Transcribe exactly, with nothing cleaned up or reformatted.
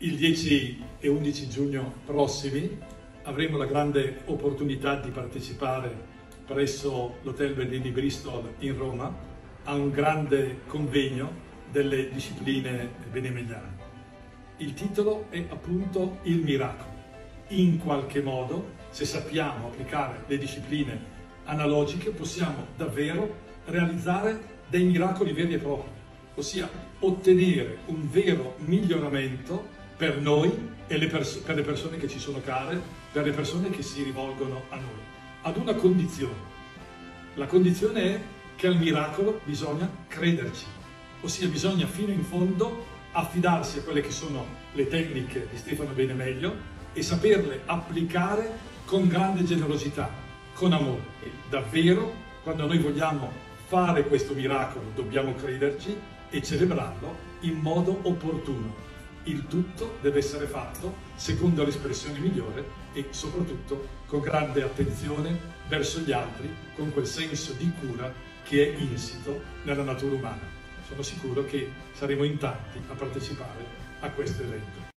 Il dieci e undici giugno prossimi avremo la grande opportunità di partecipare presso l'Hotel Bellini Bristol in Roma a un grande convegno delle discipline benemegliane. Il titolo è appunto Il miracolo. In qualche modo, se sappiamo applicare le discipline analogiche, possiamo davvero realizzare dei miracoli veri e propri, ossia ottenere un vero miglioramento per noi e le per le persone che ci sono care, per le persone che si rivolgono a noi, ad una condizione. La condizione è che al miracolo bisogna crederci, ossia bisogna fino in fondo affidarsi a quelle che sono le tecniche di Stefano Benemeglio e saperle applicare con grande generosità, con amore. E davvero, quando noi vogliamo fare questo miracolo, dobbiamo crederci e celebrarlo in modo opportuno. Il tutto deve essere fatto secondo l'espressione migliore e soprattutto con grande attenzione verso gli altri, con quel senso di cura che è insito nella natura umana. Sono sicuro che saremo in tanti a partecipare a questo evento.